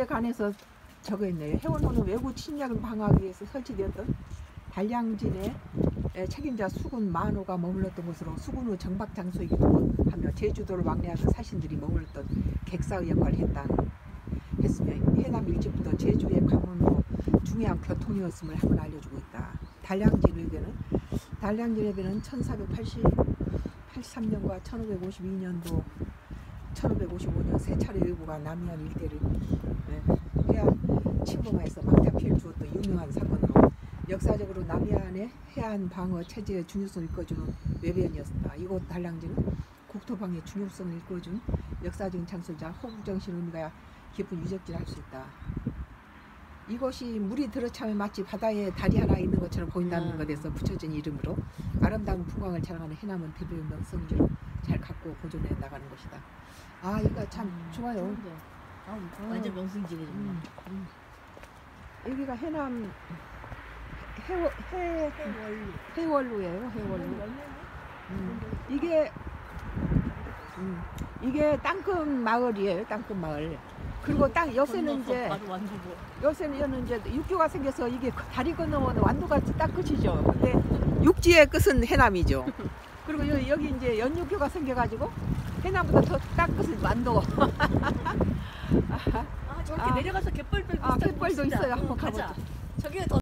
제주도에 관해서 저거 있네요. 해원호는 외부 침략을 방어하기 위해서 설치되었던 단량진의 책임자 수군 만호가 머물렀던 곳으로 수군 후 정박 장소이기도 하며 제주도를 왕래하던 사신들이 머물렀던 객사의 역할을 했으며 해남 일찍부터 제주의 관문으로 중요한 교통이었음을 한번 알려주고 있다. 단량진에게는 1483년과 1552년도 1555년 세 차례 의부가 남해안 일대를 해안 침범하여서 막타피해를 주었던 유명한 사건으로 역사적으로 남해안의 해안 방어 체제의 중요성을 이끌어주는 외변이었다. 이곳 단량진은 국토방의 중요성을 이끌어준 역사적인 장소이자 호국정신 의미가 깊은 유적지를 할 수 있다. 이곳이 물이 들어차면 마치 바다에 달이 하나 있는 것처럼 보인다는 것에서 붙여진 이름으로 아름다운 풍광을 자랑하는 해남은 대표의 명성지로 잘 갖고 보존해 나가는 것이다. 아, 이거 참 좋아요. 완전 명승지네 정말. 여기가 해남 해월루예요. 해월루. 이게 땅끝 마을이에요. 땅끝 마을. 그리고 요새는 이제 육교가 생겨서 이게 다리 건너면 완도가 땅끝이죠. 근데 육지의 끝은 해남이죠. 그리고 여기 이제 연육교가 생겨가지고 해남보다 더 땅끝은 완도. 저렇게 내려가서 갯벌도 있고 갯벌도 있어요. 한번 가보자. 저게 더